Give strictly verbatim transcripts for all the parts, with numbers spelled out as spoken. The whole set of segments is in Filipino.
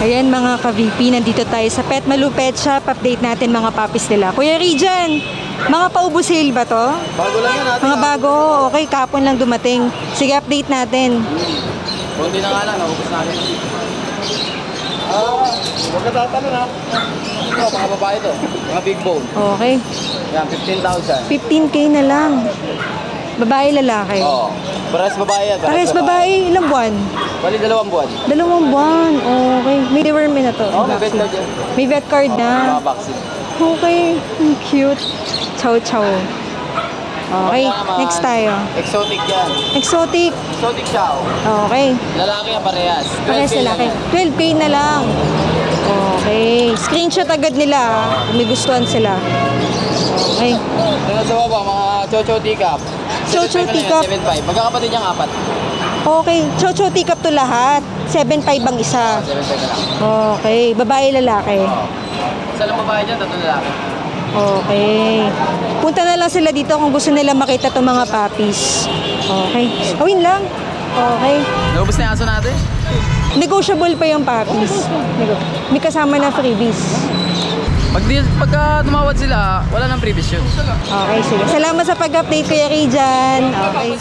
Ayan mga ka-V P, nandito tayo sa Petmalu Pet Shop. Update natin mga puppies nila. Kuya Rijan, mga paubo sale ba to? Bago lang yan natin. Mga bago, okay, kapon lang dumating. Sige, update natin. Kundi na nga lang, naubos natin. Ah, huwag ka tatanong ha. Ito, mga babae to. Mga big bone. Okay. Yan, fifteen thousand. fifteen K na lang. Babae, lalaki. Oo. Parehas babae yan. Parehas babae, ilang buwan? Bali, dalawang buwan. Dalawang buwan, okay. May deworm na to. Oo, may vet card yan. May vet card na. Oo, mga vaccine. Okay, ang cute. Chow chow. Okay, next tayo. Exotic yan. Exotic. Exotic chow. Okay. Lalaki yan, parehas. Parehas lalaki. twelve K na lang. Okay. Screenshot agad nila kung may gustuhan sila. Okay. Ito sa baba, mga chow-chow teacup. Chow chow teacup. seven five. Magkakapatid niyang apat. Okay. Chow chow teacup to lahat. seven five ang isa. seven five na lang. Okay. Babae, lalaki. Isa lang babae dyan, tatlo lalaki. Okay. Punta na lang sila dito kung gusto nila makita itong mga puppies. Okay. Awin lang. Okay. Naubos na yung aso natin? Negotiable pa yung puppies. May kasama na freebies. Pag di, pagka tumawad sila, wala nang previous yun. Okay, sige. Salamat sa pag-update, Kuya Rijan. Okay.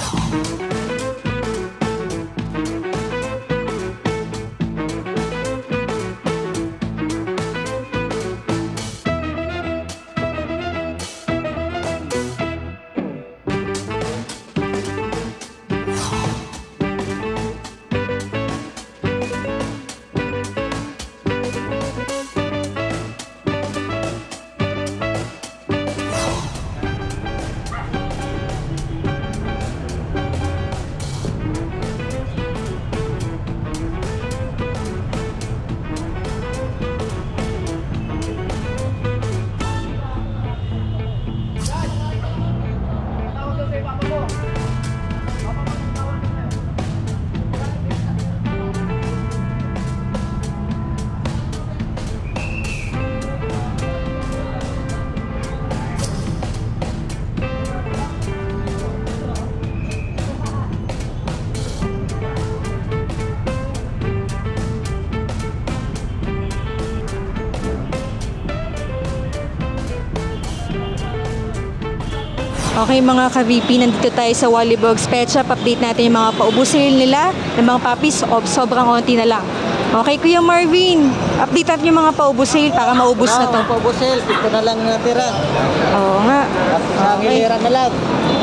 Okay mga ka-V P, nandito tayo sa Wallybogs Pet Shop. Update natin yung mga paubo sale nila ng mga puppies o sobrang konti na lang. Okay, Kuya Marvin, update natin yung mga paubo sale para maubos na to. Paubo sale, pito na lang natira. Oo nga. Sa gilira na lang.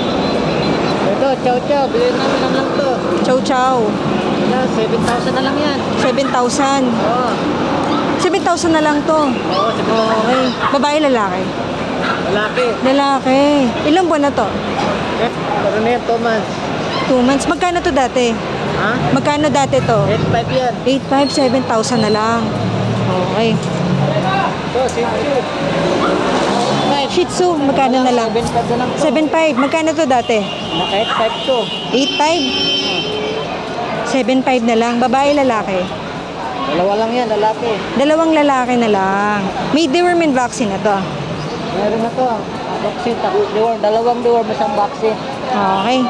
Ito, chow chow, bilhin namin lang lang to. Chow chow. Yan, seven thousand na lang yan. seven thousand. Oo. seven thousand na lang to. Oo, seven thousand. Okay. Babae, lalaki? Lalaki. Lalaki. Ilang buwan na to? Eh, pero na yan, two months. Two months. Magkano to dati? Ha? Magkano dati to? eight five yan. eight five, seven thousand na lang. Okay. Ito, Shih Tzu. Shih Tzu, magkano na lang? seven five na lang to. seven five. Magkano to dati? Naka eight five to. eight five? seven five na lang. Babae, lalaki? Dalawa lang yan, lalaki. Dalawang lalaki na lang. May deworming vaccine na to. Meron na to. Vaccine, tapos deworm. Dalawang deworm, isang vaccine. Okay.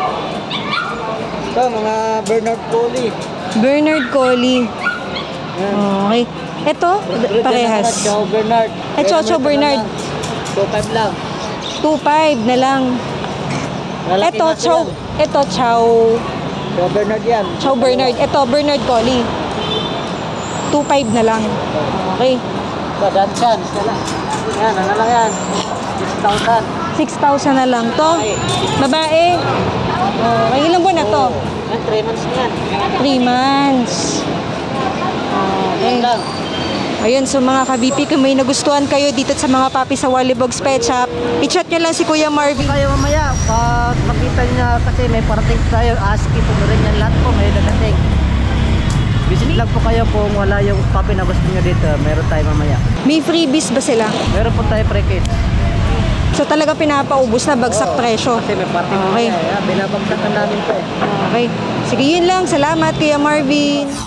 Ito, mga Bernard Collie. Bernard Collie. Yan. Okay. Ito, parehas. Chow Bernard. Eh, Chow Chow Bernard. two five lang. two five na lang. Lalaki Ito, natin Chow. yan. Ito, Chow. Chow Bernard yan. Chow Bernard. Ito, Bernard Collie. two five na lang. Okay. Ito, Danshan. Yan, ano lang yan? six thousand. six thousand na lang to. Babae. Okay, ilang buwan na to? Yan, three months na yan. three months. Okay. Yan lang. Ayun, so mga ka-V P, kung may nagustuhan kayo dito sa mga papi sa Wallybogs Pet Shop, i-chat nyo lang si Kuya Marvin. Kayo mamaya, pag makita niya kasi may parating tayo, aski po rin yan lahat po, may dadating. Visit lang po kayo kung wala yung papi na gusto nyo dito, meron tayo mamaya. May freebies ba sila? Meron po tayo pre-kit. So talaga pinapaubos na bagsak presyo. Kasi may party Okay. mamaya, eh. Binabagsakan namin po eh. Okay. Sige, yun lang. Salamat, Kuya Marvin.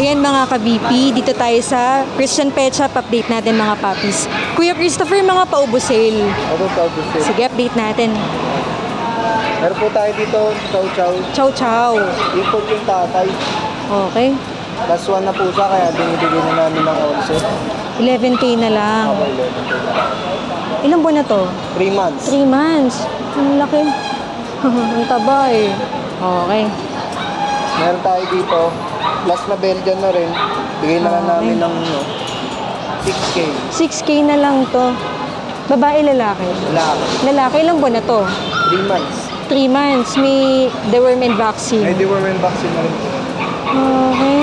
Ayan mga ka-V P, dito tayo sa Christian Pet Shop. Update natin mga puppies. Kuya Christopher, mga paubo sale. Ano pa po sir? Sige, update natin. Meron po tayo dito, chow chow. Chow chow. Import yung tatay. Okay. Last one na po siya, kaya binibigay na namin ng onset. eleven K na lang. Ako eleven po na. Ilang buwan na to? three months. three months. Ang laki. Ang taba eh. Okay. Meron tayo dito, last na Belgian na rin. Bigay na lang Okay. namin ng no, six K. six K na lang to. Babae, lalaki? Lalaki. Lalaki, ilang buwan na to? three months. three months. May deworming vaccine. May deworming vaccine na rin po. Okay.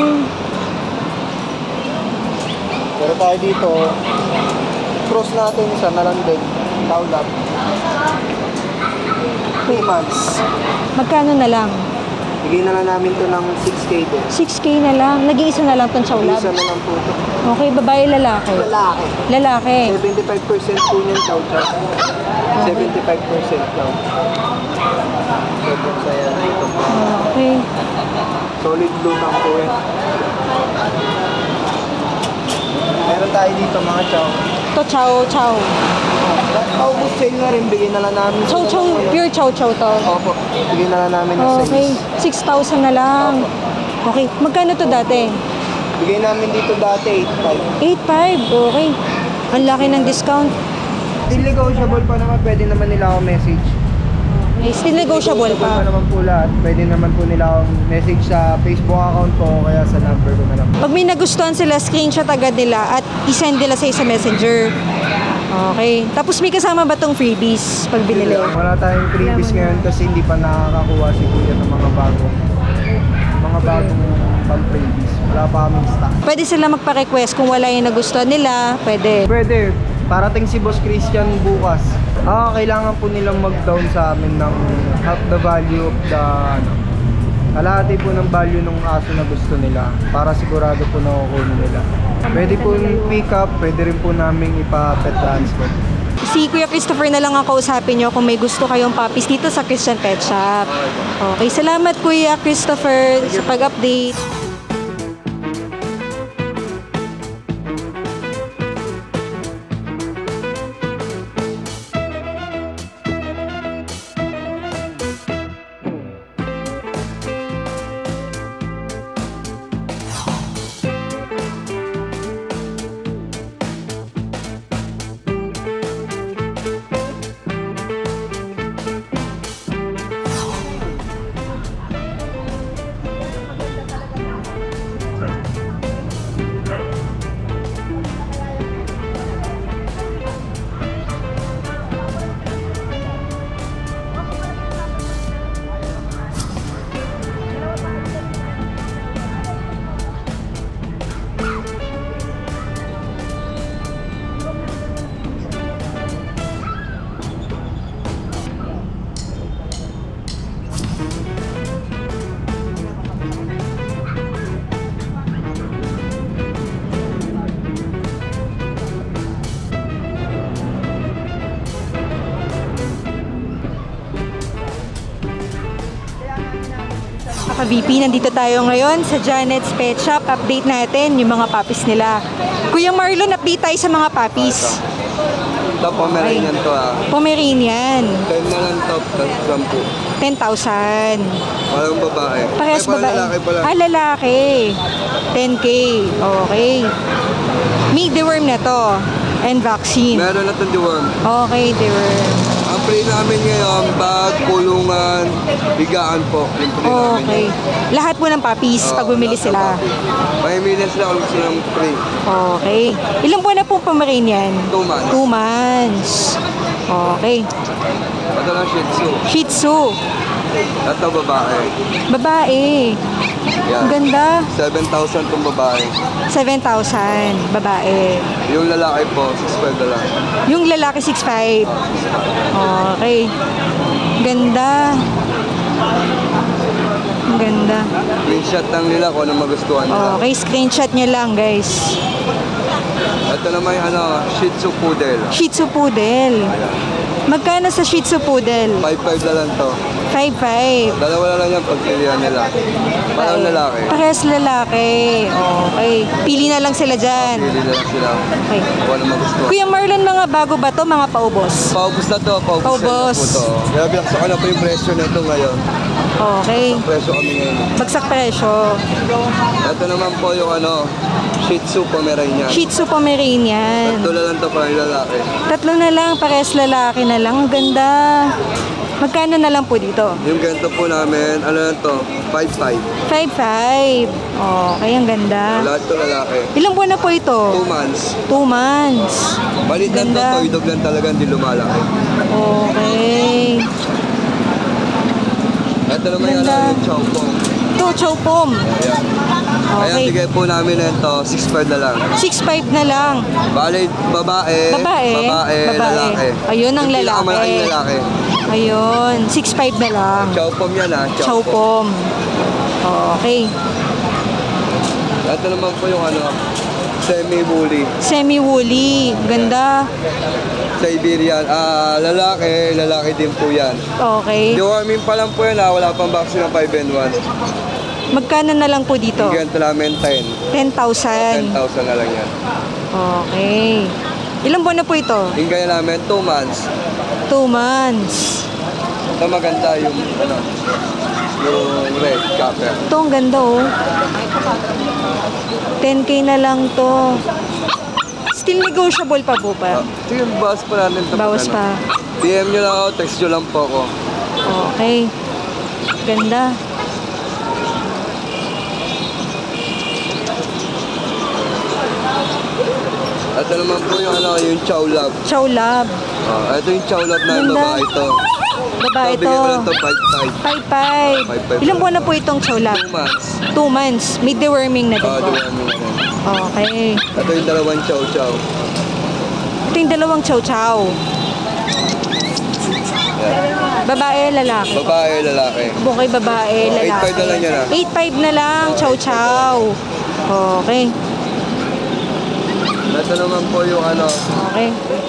Pero tayo dito, cross natin isa na lang din. Tawlap. three months. Magkano na lang? Bigay na lang namin to ng six K din. six K na lang. Nag-iisa na lang tong chow lab. Isa na lang po ito. Okay, babae, lalaki? Lalaki. Lalaki. seventy-five percent po niyan chow chow. seventy-five percent chow. Sobrang saya na ito. Okay. Solid blue lang po eh. Meron tayo dito mga chow. To chow chow. Paubos sale na rin, bigyan na lang namin. Chow sila chow, ng ano. pure chow chow to. Opo, bigyan na lang namin ng Okay, size. six thousand na lang. Okay, magkano to dati? Bigay namin dito dati eight five. eight five, okay. Ang laki ng discount. Still negotiable pa naman, pwede naman nila ako message. Okay, still negotiable pa pa. naman po lahat. Pwede naman po nila akong message sa Facebook account ko o kaya sa number ko na lang. Pag may nagustuhan sila, screenshot agad nila at isend nila sa sa messenger. Okay. Tapos may kasama ba tong freebies pag binili? Wala tayong freebies ngayon kasi hindi pa nakakakuha si Kuya ng mga bagong mga bagong pang-freebies. Wala pa kaming stock. Pwede sila magpa-request kung wala yung nagustuhan nila. Pwede. Pwede. Parating si Boss Christian bukas. Ah, kailangan po nilang mag-down sa amin ng half the value of the ano, kalahati po ng value ng aso na gusto nila para sigurado po na kukunin nila. Pwede po pick up, pwede rin po namin ipa-pet transfer. Si Kuya Christopher na lang ang kausapin nyo kung may gusto kayong puppies dito sa Christian Pet Shop. Okay, salamat Kuya Christopher sa pag-update. Ka-V P, nandito tayo ngayon sa Janet's Pet Shop. Update natin yung mga puppies nila. Kuya Marlon, update tayo sa mga puppies. Ito, Pomeranian to ah. Pomeranian, ten na lang top, sampu. ten thousand. Walang babae. Parehas Ay, parang babae. lalaki pala. Ah, lalaki. ten K. Okay. May deworm na to. And vaccine. Meron na itong deworm. Okay, deworm. Ang free namin ngayon, bag, kulungan, bigaan po. Yung free namin Okay. ngayon. Lahat po ng puppies Oo, pag bumili lahat ng sila. puppy. May millions na kung gusto ng free. Okay. Ilang buwan na po Pomeranian? Two months. Two months. Okay. Ito lang Shih Tzu. Shih Tzu. Ito babae. Babae. Ang Yan. ganda. seven thousand itong babae. seven thousand. Babae. Yung lalaki po, six five na lang. Yung lalaki, six five. Okay. Ganda. Ang ganda. Screenshot lang nila kung ano magustuhan nila. Okay, screenshot nyo lang, guys. Ito naman yung ano, Shih Tzu Poodle. Shih Tzu Poodle. Magkano sa Shih Tzu Poodle? five five na lang to. five five. Dalawa na lang yan pagpilihan nila. Parang lalaki. Parehas lalaki. Okay. Pili na lang sila dyan. Pili na lang sila. Okay. Kung ano magusto. Kuya Marlon, mga bago ba to? Mga paubos? Paubos na to, paubos, Paubos. na po to. Kaya binaksakan na po yung presyo nito ngayon. Okay. Presyo kami ngayon. Bagsak presyo. Ito naman po yung ano, Shih Tzu Pomeranian. Shih Tzu Pomeranian. Tatlo na lang to para lalaki. Tatlo na lang, parehas lalaki na lang. Ang ganda. Magkano na lang po dito? Yung ganito po namin, ano lang to, five five. five five. Okay, ang ganda. Lahat to lalaki. Ilang buwan na po ito? Two months. Two months. Balit lang to, Ganda. toy dog lang talaga, hindi lumalaki. Okay. Ito naman yung Ganda. ano, yung chow pong. Ito, chow pom. Ayan. Ayan, Okay. bigay po namin ito, six five na lang. six five na lang. Bali, babae, Babae? babae, Babae. lalaki. Ayun ang Yung lalaki. pinakamalaking lalaki. Ayun, six five na lang. Chow pom yan ha, Chow pom. Okay. Ito naman po yung ano, semi-woolly. Semi-woolly. Ganda. Siberian, ah, lalaki, lalaki din po yan. Okay. Deworming pa lang po yan ha, wala pang vaccine ng five and one. Magkano na lang po dito? Yung ganito namin ten. ten thousand. ten thousand na lang yan. Okay. Ilang buwan na po ito? Yung ganyan namin, two months. two months. Ito maganda yung, ano, yung red copper. Ito, ang ganda oh. ten K na lang to. Still negotiable pa po Ah, pa? sige, bawas pa natin ito. Bawas ano. pa. P M nyo lang ako, text nyo lang po ako. Okay. Ganda. Ito naman po yung ano, yung chow lab. Chow lab. Ah, ito yung chow lab na yung Ganda. babae ito. Babae Ito, bigyan ko lang to. ito, five five. five five. Five, five. Ilang buwan na po itong chow lab? Two months. two months. May deworming na din Ah, po. duwami na. Okay. Ito yung dalawang chow chow. Ito yung dalawang chow chow. Yan. Babae, lalaki. Babae, lalaki. Bukay babae, Oh, lalaki. eight five na lang yan, ah. eight five na lang, chow chow. Okay. Ito naman po yung ano, Okay.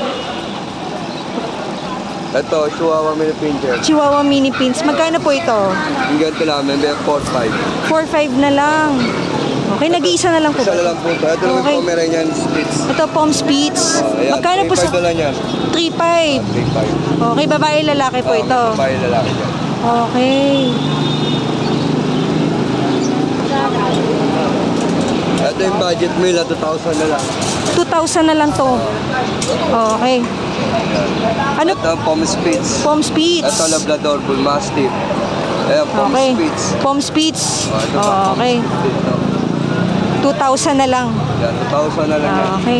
ito, Chihuahua Mini Pincher. Chihuahua mini pins. Magkano po ito? Yung ganito namin, may four five. four five na lang. Okay, nag-iisa na lang po. Isa ba? na lang po ito. Ito naman Okay. po, Pomeranian Spitz. Ito, Palm Spitz. Oh, ayan, Magkano po sa... three five na lang yan. three five. three five. Okay, babae, lalaki po ito. Babae, lalaki dyan. Okay. Ito yung budget meal na two thousand na lang. two thousand na lang to. Okay. Ano? Ito ang Palm Spitz. Palm Spitz. Ito Labrador Bull Mastiff. Ayan, Palm Okay. Spitz. Palm Spitz. Oh, ito pa, Palm Okay. Spitz, no? two thousand na lang. Yan, two thousand na lang yan. Okay.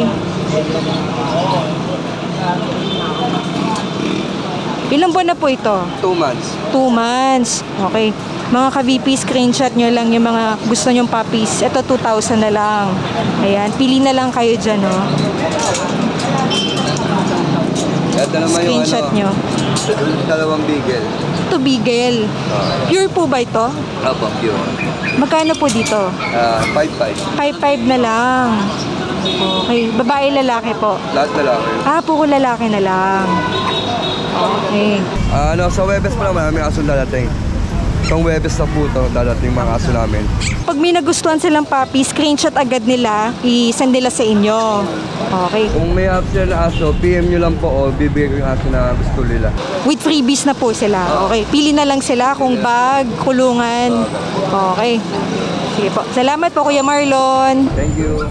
Ilang buwan na po ito? Two months. Two months. Okay. Mga ka-V P, screenshot nyo lang yung mga gusto nyong puppies. Ito, two thousand na lang. Ayan. Pili na lang kayo dyan, no? Ito naman yung Screenshot ano, nyo. dalawang beagle. Ito, Beagle. Uh, Pure po ba ito? Apo, pure. Magkano po dito? Uh, five five. five five na lang. Okay. Babae, lalaki po. Lahat na lang. Ah, puro lalaki na lang. Okay. Ah, ano, sa Webes pa naman, may aso dadating. Itong Webes na po ito, dadating mga aso namin. Pag may nagustuhan silang puppy, screenshot agad nila, i-send nila sa inyo. Okay. Kung may app sila na aso, P M nyo lang po o bibigay ko yung aso na gusto nila. With freebies na po sila. Okay. Pili na lang sila kung bag, kulungan. Okay. Sige po. Salamat po, Kuya Marlon. Thank you.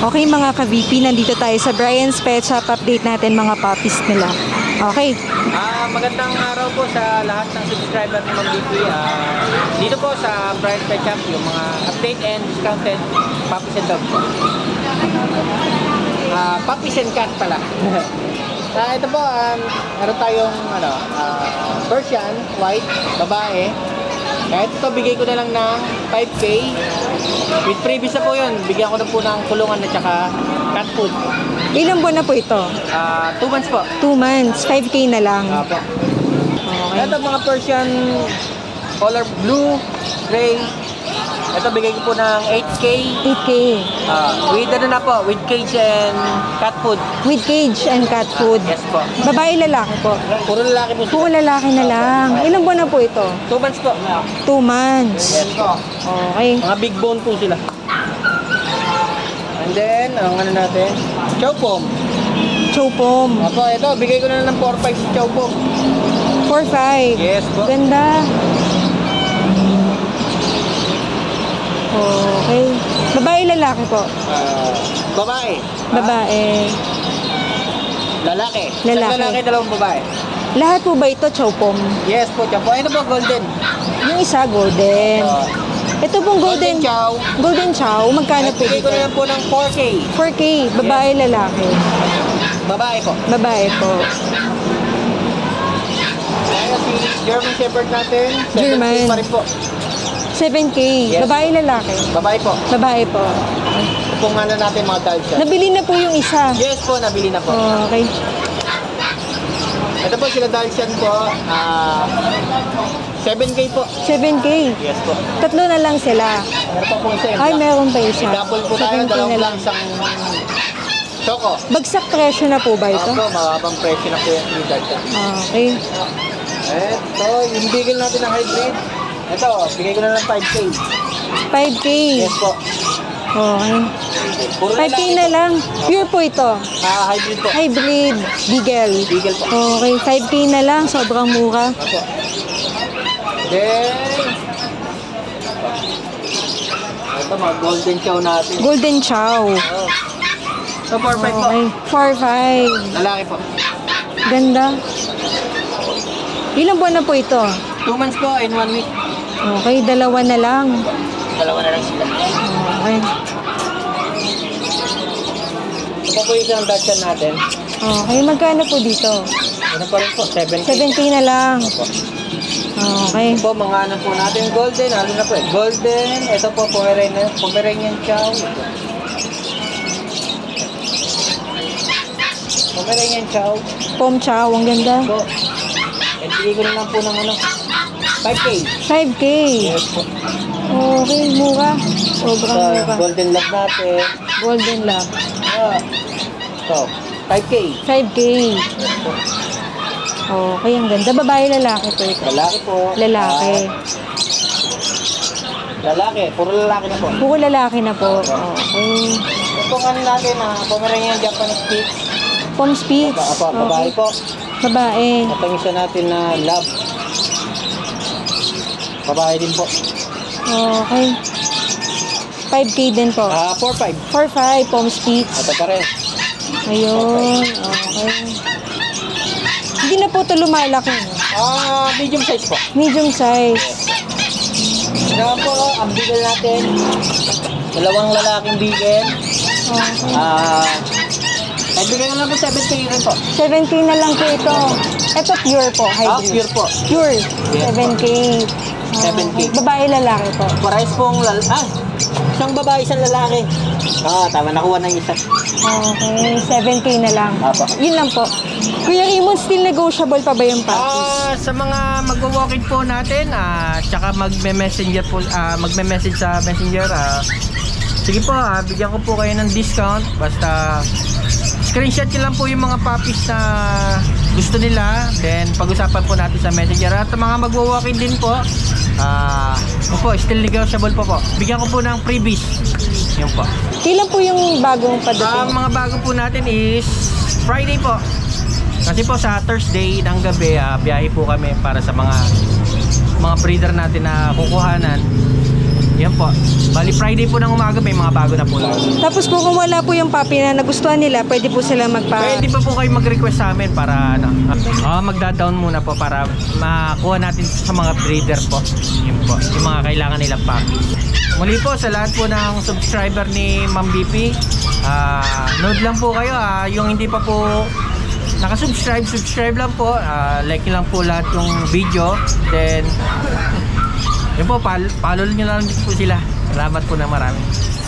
Okay mga ka-V P, nandito tayo sa Brian's Pet Shop. Update natin mga puppies nila. Okay. Ah, magandang araw po sa lahat ng subscriber ng Mag-V P. Ah, dito po sa Brian's Pet Shop, yung mga update and discounted puppies and dogs po. Ah, puppies and cat pala. Ah, ito po, um, meron tayong ano, ah, Persian, white, babae. Kahit ito, bigay ko na lang ng five K. With previous na po yun, bigyan ko na po ng kulungan at saka cat food. Ilang buwan na po ito? Ah, two months po. Two months. five K na lang. Ah, po. Okay. Ito mga Persian color blue, gray. Ito bigay ko po ng eight K. eight K. Ah, with ano na po, with cage and cat food. With cage and cat food. Yes po. Babae, lalaki po. Puro lalaki po. Puro lalaki na lang. Ilang buwan na po ito? Two months po. Two months. Yes po. Okay. Mga big bone po sila. And then, ang ano natin, chow pom. Chopom. Apo, ito, bigay ko na lang ng four five sa chow pom. four five. Yes po. Ganda. Okay. Babae, lalaki po. Ah, babae. Babae. Lalaki. Lalaki. Isang lalaki, dalawang babae. Lahat po ba ito chopom? Yes po, chow pom. Ito po, golden. Yung isa, golden. Ah, Ito pong golden. golden chow. Golden chow. Magkano po Bigay ko dito? na lang po ng four K. four K. Babae, lalaki. Babae po. Babae po. Kaya si German Shepherd natin, German. seven K pa rin po. seven K. Yes. Babae, lalaki. Babae po. Babae po. Ito pong ano natin mga Dalshan. Nabili na po yung isa. Yes po, nabili na po. Okay. Ito po sila Dalshan po. Ah, seven K po. seven K. Yes po. Tatlo na lang sila. Meron pa po isa. yung Ay, black. meron pa isa. Double po tayo, seven K dalawang na lang lang. isang choco. Bagsak presyo na po ba ito? Ako, mababang presyo na po yung three Dalshan. Okay. Ito, yung bigel natin ng hybrid. Ito, bigay ko na lang five K. five K. Yes po. Okay. Puro five K lalaki na po. lang. Pure po ito. Ah, hybrid po. Hybrid. Beagle. Bigel po. Okay. five K na lang. Sobrang mura. Ako. Then, ito mga golden chow natin. Golden Chow. Oh. So, four five po. Okay. four five. Lalaki po. Ganda. Ilang buwan na po ito? Two months po in one week. Okay. Dalawa na lang. Dalawa na lang sila. Okay. Ito po yung isang Dachshund natin. Okay. Magkano po dito? Ano pa rin po? seven K. seven K na lang. Opo. Okay. Ito po, mga ano po natin. Golden. Ano na po eh. Golden. Ito po, Pomeranian, Pomeranian Chow. Ito. Pomeranian Chow. Pom Chow. Ang ganda. Ito. And bigay ko na lang po ng ano. five K. five K. Yes po. Okay. Mura. Sobrang Ito, mura. Golden Lab natin. Golden Lab. Ah. Ito. five K. five K. Okay. Ang ganda. Babae, lalaki po ito. Lalaki po. Lalaki. Ah, lalaki. Puro lalaki na po. Puro lalaki na po. Okay. Ito pong ano natin, ah, Pomeranian Japanese Spitz. Pom Spitz. Apa, babae Okay. po. Babae. Ito yung isa natin na lab. Babae din po. Okay. five K din po. Ah, four five. four five. Pom Spitz. Ito pa rin. Ayun. Okay. Hindi na po ito lumalaki. No? Ah, medium size po. Medium size. Ito po, ang bigel natin. Dalawang lalaking bigel. Okay. Ah, ay bigay na lang po seven K rin po. seven K na lang po ito. Ito pure po. Ah, Hybrid. pure po. Pure. seven K. seven K. Babae, lalaki po. Pares pong lal... Ah, isang babae, isang lalaki. Ah, tama, nakuha na yung isa. Okay. seven K na lang. Apo. Yun lang po. Kuya Raymond, still negotiable pa ba yung puppies? Ah, sa mga magwo-walk-in po natin, ah, tsaka magme-messenger po, ah, magme-message sa Messenger, ah, sige po, ah, bigyan ko po kayo ng discount. Basta screenshot nyo lang po yung mga puppies na gusto nila. Then pag-usapan po natin sa Messenger. At mga magwo-walk-in din po, ah, uh, po, still negotiable po po. Bigyan ko po ng freebies. Yun po. Kailan po yung bagong Ang padating? mga bago po natin is Friday po. Kasi po sa Thursday ng gabi, ah, biyahe po kami para sa mga mga breeder natin na kukuhanan. Yan po. Bali Friday po ng umaga may mga bago na po lang. Tapos po kung wala po yung puppy na nagustuhan nila, pwede po sila magpa... Pwede pa po kayo mag-request sa amin para ano, ah, magda-down muna po para makuha natin sa mga breeder po. Yun po, yung mga kailangan nilang puppy. Muli po sa lahat po ng subscriber ni Ma'am B P, ah, note lang po kayo ah, yung hindi pa po naka-subscribe, subscribe lang po, ah, like lang po lahat yung video, then yun po, pal follow nyo lang po sila. Salamat po na marami.